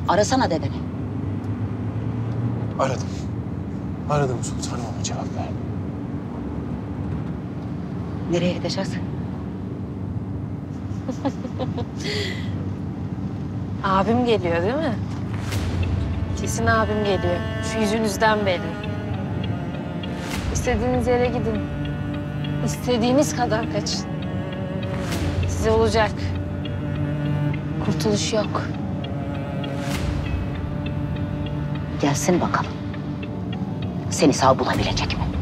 Arasana dedeni. Aradım. Aradım sultanım ama cevap vermiyor. Nereye gideceğiz? Abim geliyor değil mi? Kesin abim geliyor. Şu yüzünüzden belli. İstediğiniz yere gidin. İstediğiniz kadar kaçın. Size olacak. Kurtuluş yok. Gelsin bakalım. Seni sağ bulabilecek mi?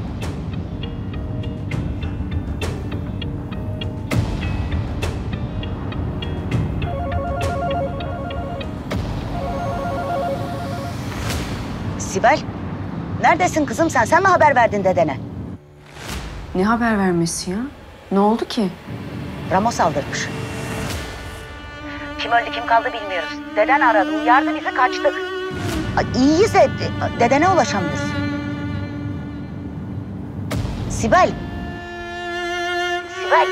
Sibel, neredesin kızım sen? Sen mi haber verdin dedene? Ne haber vermesi ya? Ne oldu ki? Ramo saldırmış. Kim öldü kim kaldı bilmiyoruz. Deden aradı, uyardı bizi, kaçtık. İyiyiz de dedene ulaşamıyoruz. Sibel. Sibel.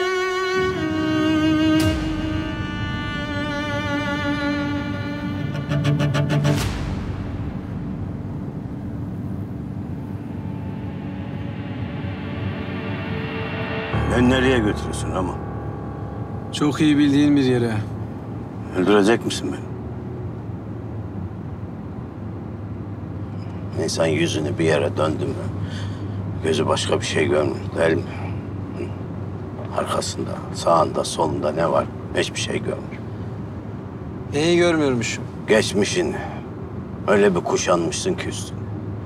Ben nereye götürüyorsun ama? Çok iyi bildiğin bir yere. Öldürecek misin beni? İnsan yüzünü bir yere döndü mü, gözü başka bir şey görmüyor değil mi? Arkasında, sağında, solunda ne var? Hiçbir şey görmüyor. Neyi görmüyormuşum? Geçmişin öyle bir kuşanmışsın ki üstüne.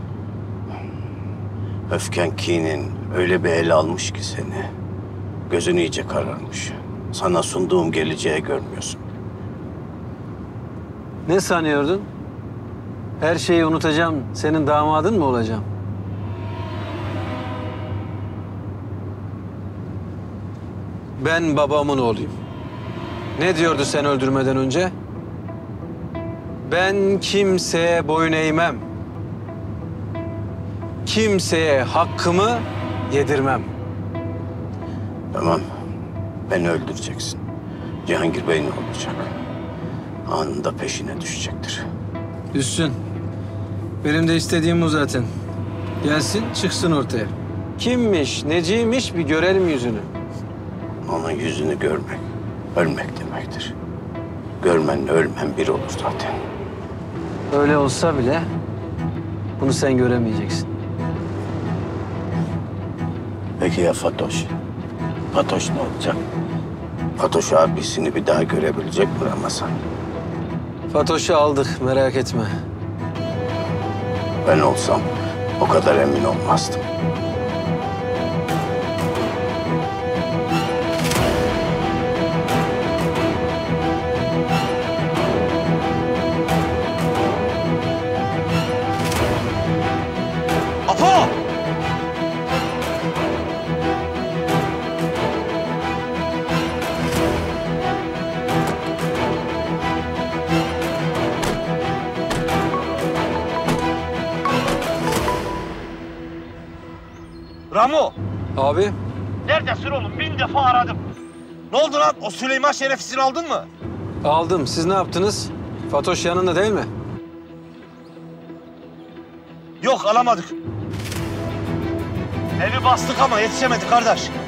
Öfken, kinin öyle bir ele almış ki seni. Gözün iyice kararmış. Sana sunduğum geleceği görmüyorsun. Ne sanıyordun? Her şeyi unutacağım, senin damadın mı olacağım? Ben babamın oğluyum. Ne diyordu sen öldürmeden önce? Ben kimseye boyun eğmem. Kimseye hakkımı yedirmem. Tamam, beni öldüreceksin. Cihangir Bey ne olacak? Anında peşine düşecektir. Düşsün. Benim de istediğim bu zaten. Gelsin, çıksın ortaya. Kimmiş, neciymiş bir görelim yüzünü. Onun yüzünü görmek, ölmek demektir. Görmenle ölmen bir olur zaten. Öyle olsa bile bunu sen göremeyeceksin. Peki ya Fatoş? Fatoş ne olacak? Fatoş abisini bir daha görebilecek mi Ramazan? Fatoş'u aldık, merak etme. Ben olsam o kadar emin olmazdım. Apo! Ramo! Abi, Neredesin oğlum? 1000 defa aradım. Ne oldu lan? O Süleyman şerefsizini aldın mı? aldım. Siz ne yaptınız? Fatoş yanında değil mi? Yok alamadık. Evi bastık ama yetişemedi kardeş.